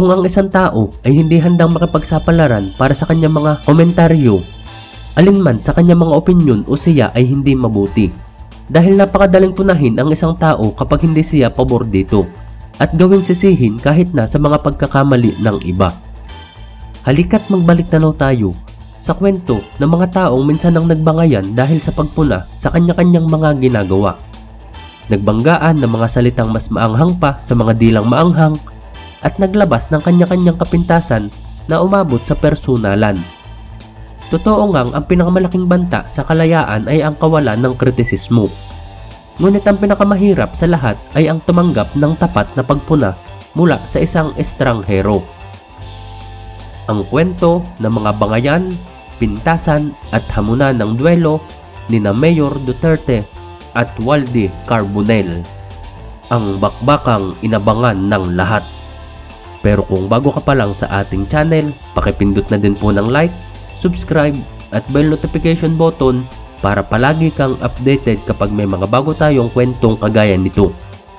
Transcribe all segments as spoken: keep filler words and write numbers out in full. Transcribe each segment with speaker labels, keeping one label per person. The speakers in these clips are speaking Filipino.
Speaker 1: Kung ang isang tao ay hindi handang makipagsapalaran para sa kanyang mga komentaryo, alinman sa kanyang mga opinyon o siya ay hindi mabuti. Dahil napakadaling punahin ang isang tao kapag hindi siya pabor dito at gawing sisihin kahit na sa mga pagkakamali ng iba. Halika't magbalik tanaw tayo sa kwento ng mga taong minsan ang nagbangayan dahil sa pagpuna sa kanya-kanyang mga ginagawa. Nagbanggaan ng mga salitang mas maanghang pa sa mga dilang maanghang at naglabas ng kanya-kanyang kapintasan na umabot sa personalan. Totoo ngang ang pinakamalaking banta sa kalayaan ay ang kawalan ng kritisismo. Ngunit ang pinakamahirap sa lahat ay ang tumanggap ng tapat na pagpuna mula sa isang estranghero. Ang kwento ng mga bangayan, pintasan at hamunan ng duelo ni na Mayor Duterte at Waldy Carbonell. Ang bakbakang inabangan ng lahat. Pero kung bago ka pa lang sa ating channel, pakipindot na din po ng like, subscribe at bell notification button para palagi kang updated kapag may mga bago tayong kwentong kagaya nito.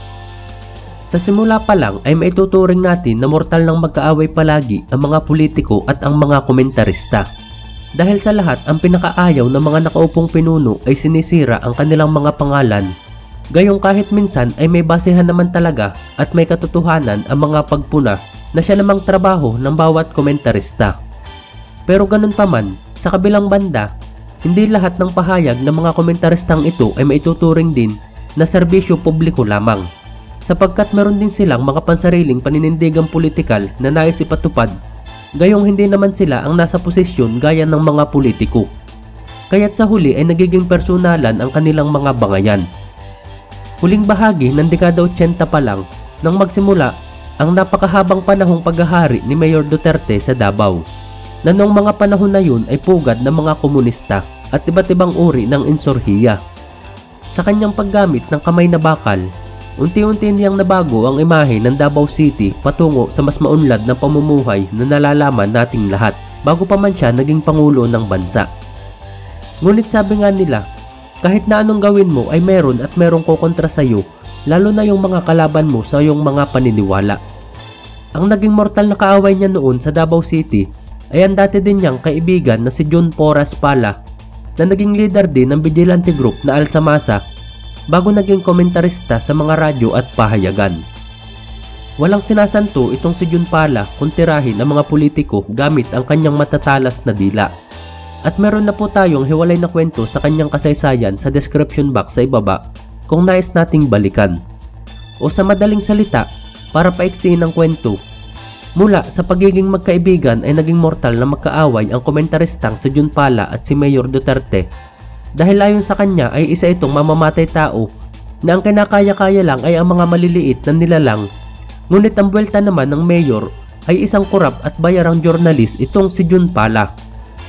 Speaker 1: Sa simula pa lang ay maituturing natin na mortal ng magkaaway palagi ang mga politiko at ang mga komentarista. Dahil sa lahat, ang pinakaayaw ng mga nakaupong pinuno ay sinisira ang kanilang mga pangalan. Gayong kahit minsan ay may basehan naman talaga at may katotohanan ang mga pagpuna na siya namang trabaho ng bawat komentarista. Pero ganun pa man, sa kabilang banda, hindi lahat ng pahayag ng mga komentaristang ito ay maituturing din na serbisyo publiko lamang, sapagkat meron din silang mga pansariling paninindigang politikal na nais ipatupad, gayong hindi naman sila ang nasa posisyon gaya ng mga politiko. Kaya't sa huli ay nagiging personalan ang kanilang mga bangayan. Huling bahagi ng dekada eighty pa lang nang magsimula ang napakahabang panahong paghahari ni Mayor Duterte sa Davao, na noong mga panahon na yun ay pugad ng mga komunista at iba't ibang uri ng insurhiya. Sa kanyang paggamit ng kamay na bakal, unti-unti niyang nabago ang imahe ng Davao City patungo sa mas maunlad na pamumuhay na nalalaman nating lahat bago pa man siya naging pangulo ng bansa. Ngunit sabi nga nila, kahit na anong gawin mo ay meron at merong kukontra sa iyo, lalo na yung mga kalaban mo sa iyong mga paniniwala. Ang naging mortal na kaaway niya noon sa Davao City ay ang dati din niyang kaibigan na si John Porras Pala, na naging leader din ng vigilante group na Alsamasa bago naging komentarista sa mga radyo at pahayagan. Walang sinasanto itong si John Pala kung tirahin ang mga politiko gamit ang kanyang matatalas na dila. At meron na po tayong hiwalay na kwento sa kanyang kasaysayan sa description box sa ibaba kung nais nating balikan. O sa madaling salita, para paiksiin ang kwento, mula sa pagiging magkaibigan ay naging mortal na magkaaway ang komentaristang si John Pala at si Mayor Duterte, dahil ayon sa kanya ay isa itong mamamatay tao na ang kinakaya-kaya lang ay ang mga maliliit na nilalang, ngunit ang buwelta naman ng mayor ay isang korap at bayarang journalist itong si John Pala.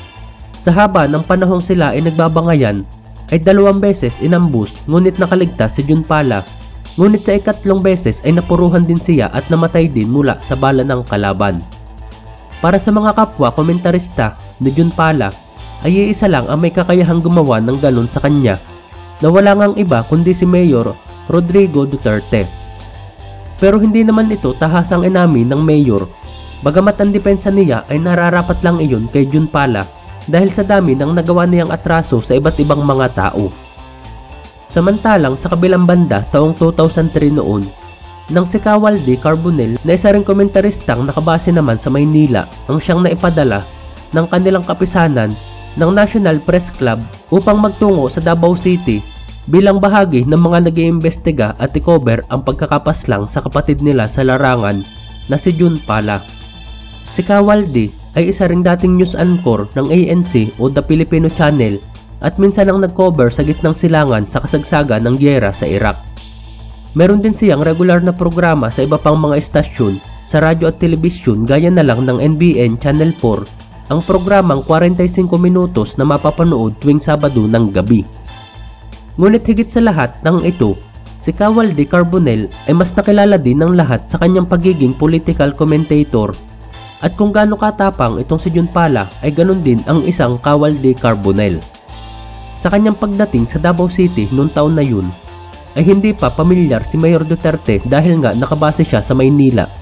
Speaker 1: Sa haba ng panahong sila ay nagbabangayan ay dalawang beses inambus ngunit nakaligtas si John Pala, ngunit sa ikatlong beses ay napuruhan din siya at namatay din mula sa bala ng kalaban. Para sa mga kapwa komentarista ni John Pala ay iisa lang ang may kakayahang gumawa ng ganun sa kanya, na wala ngang iba kundi si Mayor Rodrigo Duterte. Pero hindi naman ito tahasang inamin ng mayor, bagamat ang depensa niya ay nararapat lang iyon kay John Pala dahil sa dami ng nagawa niyang atraso sa iba't ibang mga tao. Samantalang sa kabilang banda taong two thousand three noon, nang si Waldy Carbonell na isa ring komentaristang nakabase naman sa Maynila ang siyang naipadala ng kanilang kapisanan ng National Press Club upang magtungo sa Davao City bilang bahagi ng mga nag-iimbestiga at i-cover ang pagkakapaslang sa kapatid nila sa larangan na si John Pala. Si Waldy ay isa ring dating news anchor ng A N C o The Filipino Channel at minsan ang nag-cover sa gitnang silangan sa kasagsagan ng giyera sa Iraq. Meron din siyang regular na programa sa iba pang mga estasyon sa radyo at telebisyon gaya na lang ng N B N Channel four, ang programang forty-five minutos na mapapanood tuwing Sabado ng gabi. Ngunit higit sa lahat ng ito, si Waldy Carbonell ay mas nakilala din ng lahat sa kanyang pagiging political commentator. At kung gaano katapang itong si John Pala ay ganun din ang isang Waldy Carbonell. Sa kanyang pagdating sa Davao City noong taon na yun, ay hindi pa pamilyar si Mayor Duterte dahil nga nakabase siya sa Maynila.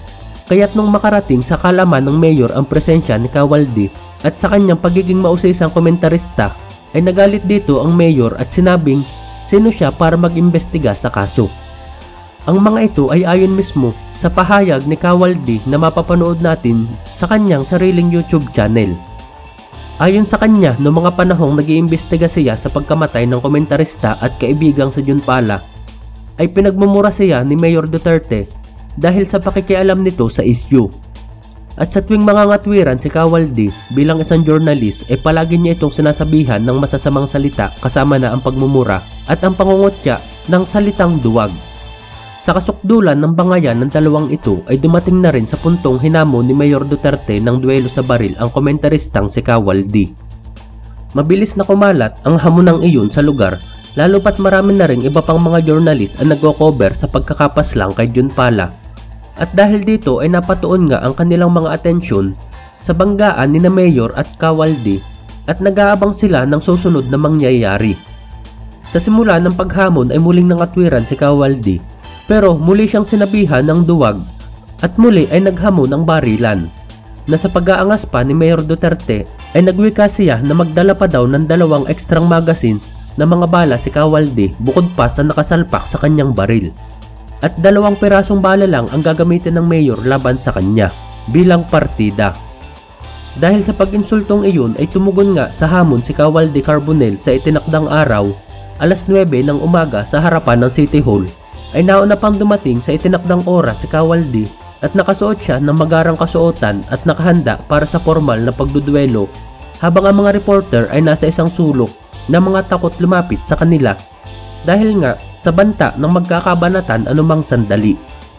Speaker 1: Kaya't nung makarating sa kalaman ng mayor ang presensya ni Kawaldi at sa kanyang pagiging mausisang komentarista, ay nagalit dito ang mayor at sinabing sino siya para mag-imbestiga sa kaso. Ang mga ito ay ayon mismo sa pahayag ni Kawaldi na mapapanood natin sa kanyang sariling YouTube channel. Ayon sa kanya, noong mga panahong nag-iimbestiga siya sa pagkamatay ng komentarista at kaibigang sa Junpala, ay pinagmumura siya ni Mayor Duterte dahil sa pakikialam nito sa issue. At sa tuwing mga ngatwiran si Kawaldi bilang isang journalist ay palagi niya itong sinasabihan ng masasamang salita kasama na ang pagmumura at ang pangungutya ng salitang duwag. Sa kasukdulan ng bangayan ng dalawang ito ay dumating na rin sa puntong hinamon ni Mayor Duterte ng duelo sa baril ang komentaristang si Kawaldi. Mabilis na kumalat ang hamunang iyon sa lugar, lalo pat marami na rin iba pang mga journalist ang nagko-cover sa pagkakapaslang kay Junpala. At dahil dito ay napatuon nga ang kanilang mga atensyon sa banggaan ni na Mayor at Kawaldi at nag-aabang sila ng susunod na mangyayari. Sa simula ng paghamon ay muling nangatwiran si Kawaldi, pero muli siyang sinabihan ng duwag at muli ay naghamon ng barilan, na sa pag-aangas pa ni Mayor Duterte ay nagwika siya na magdala pa daw ng dalawang ekstrang magazines na mga bala si Kawaldi bukod pa sa nakasalpak sa kanyang baril. At dalawang pirasong bala lang ang gagamitin ng mayor laban sa kanya bilang partida. Dahil sa pag-insultong iyon ay tumugon nga sa hamon si Kawaldi Carbonell sa itinakdang araw, alas nuwebe ng umaga sa harapan ng City Hall. Ay nauna pang dumating sa itinakdang oras si Kawaldi at nakasuot siya ng magarang kasuotan at nakahanda para sa formal na pagduduelo, habang ang mga reporter ay nasa isang sulok na mga takot lumapit sa kanila dahil nga sa banta ng magkakabanatan anumang sandali.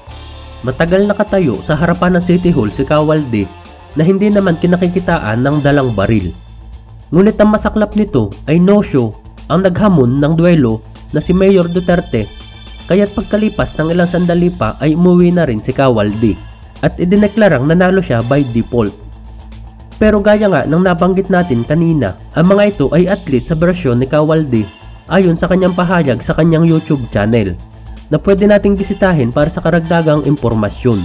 Speaker 1: Matagal nakatayo sa harapan ng City Hall si Kawaldi na hindi naman kinakikitaan ng dalang baril. Ngunit ang masaklap nito ay no-show ang naghamon ng duelo na si Mayor Duterte, kaya't pagkalipas ng ilang sandali pa ay umuwi na rin si Kawaldi at idineklarang nanalo siya by default. Pero gaya nga ng nabanggit natin kanina, ang mga ito ay at least sa bersyon ni Kawaldi ayon sa kanyang pahayag sa kanyang YouTube channel na pwede nating bisitahin para sa karagdagang impormasyon.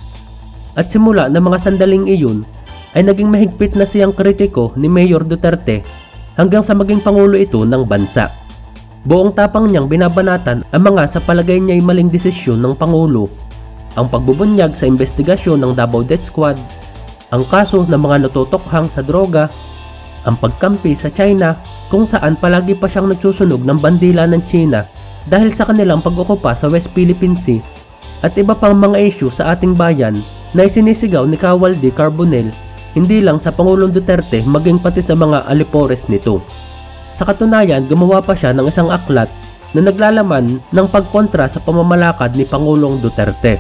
Speaker 1: At simula ng mga sandaling iyon ay naging mahigpit na siyang kritiko ni Mayor Duterte hanggang sa maging pangulo ito ng bansa. Buong tapang niyang binabanatan ang mga sa palagay niya ay maling desisyon ng pangulo, ang pagbubunyag sa investigasyon ng Davao Death Squad, ang kaso ng mga natutokhang sa droga, ang pagkampi sa China kung saan palagi pa siyang nagsusunog ng bandila ng China dahil sa kanilang pag-okupa sa West Philippine Sea, at iba pang mga issue sa ating bayan na isinisigaw ni Kawaldi Carbonell hindi lang sa Pangulong Duterte maging pati sa mga alipores nito. Sa katunayan, gumawa pa siya ng isang aklat na naglalaman ng pagkontra sa pamamalakad ni Pangulong Duterte.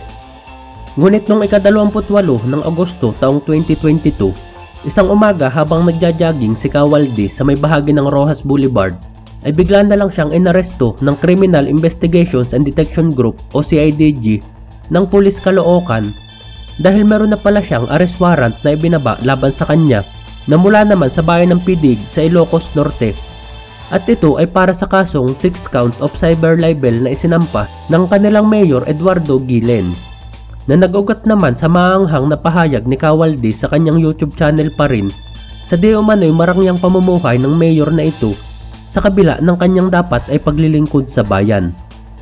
Speaker 1: Ngunit noong ikadalawamput walo ng Agosto taong twenty twenty-two, isang umaga habang nagja-jogging si Kawaldi sa may bahagi ng Rojas Boulevard, ay bigla na lang siyang inaresto ng Criminal Investigations and Detection Group o C I D G ng Pulis Caloocan dahil meron na pala siyang arrest warrant na ibinaba laban sa kanya na mula naman sa bayan ng Pidig sa Ilocos Norte. At ito ay para sa kasong six count of cyber libel na isinampa ng kanilang Mayor Eduardo Guillen, na nag-ugat naman sa maanghang na pahayag ni Kawaldi sa kanyang YouTube channel pa rin sa di umano'y marangyang pamumuhay ng mayor na ito sa kabila ng kanyang dapat ay paglilingkod sa bayan.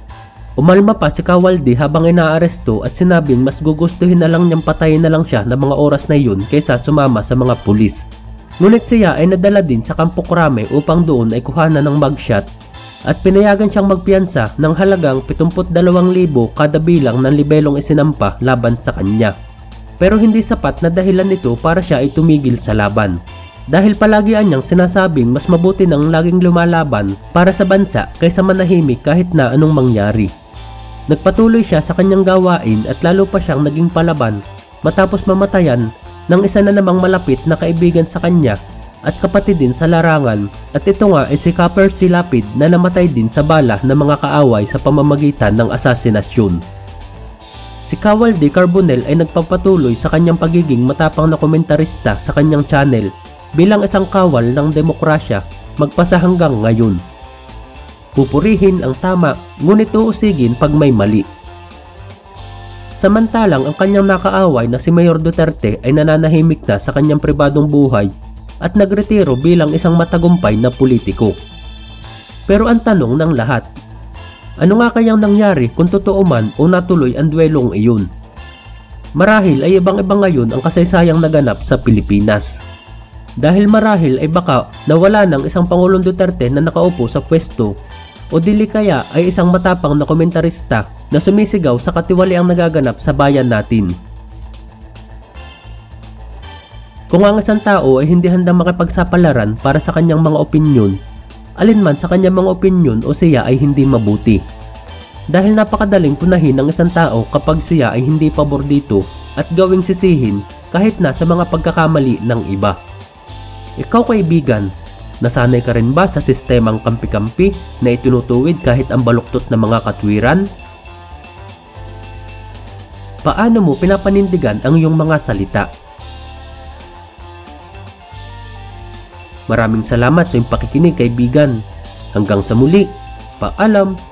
Speaker 1: Umalma pa si Kawaldi habang inaaresto at sinabing mas gugustuhin na lang niyang patayin na lang siya ng mga oras na iyon kaysa sumama sa mga pulis. Ngunit siya ay nadala din sa Campo Crame upang doon ay kuhanan ng mugshot at pinayagan siyang magpiyansa ng halagang pitungput dalawang libo kada bilang ng libelong isinampa laban sa kanya. Pero hindi sapat na dahilan nito para siya ay tumigil sa laban, dahil palagi niyang sinasabing mas mabuti nang laging lumalaban para sa bansa kaysa manahimik kahit na anong mangyari. Nagpatuloy siya sa kanyang gawain at lalo pa siyang naging palaban matapos mamatayan ng isa na namang malapit na kaibigan sa kanya at kapatid din sa larangan, at ito nga ay si Copper Silapid na namatay din sa bala ng mga kaaway sa pamamagitan ng asasinasyon. Si Kawaldi Carbonell ay nagpapatuloy sa kanyang pagiging matapang na komentarista sa kanyang channel bilang isang kawal ng demokrasya magpasa hanggang ngayon. Pupurihin ang tama ngunit uusigin pag may mali. Samantalang ang kanyang nakaaway na si Mayor Duterte ay nananahimik na sa kanyang pribadong buhay at nagretiro bilang isang matagumpay na politiko. Pero ang tanong ng lahat, ano nga kayang nangyari kung totoo man o natuloy ang duelong iyon? Marahil ay ibang-iba ngayon ang kasaysayang naganap sa Pilipinas. Dahil marahil ay baka nawala ng isang Pangulong Duterte na nakaupo sa pwesto o dili kaya ay isang matapang na komentarista na sumisigaw sa katiwaliang nagaganap sa bayan natin. Kung ang isang tao ay hindi handang makipagsapalaran para sa kanyang mga opinyon, alinman sa kanyang mga opinyon o siya ay hindi mabuti. Dahil napakadaling punahin ng isang tao kapag siya ay hindi pabor dito at gawing sisihin kahit na sa mga pagkakamali ng iba. Ikaw kaibigan, nasanay ka rin ba sa sistemang kampi-kampi na itinutuwid kahit ang baluktot na mga katwiran? Paano mo pinapanindigan ang iyong mga salita? Maraming salamat sa iyong pakikinig kaibigan. Hanggang sa muli, paalam!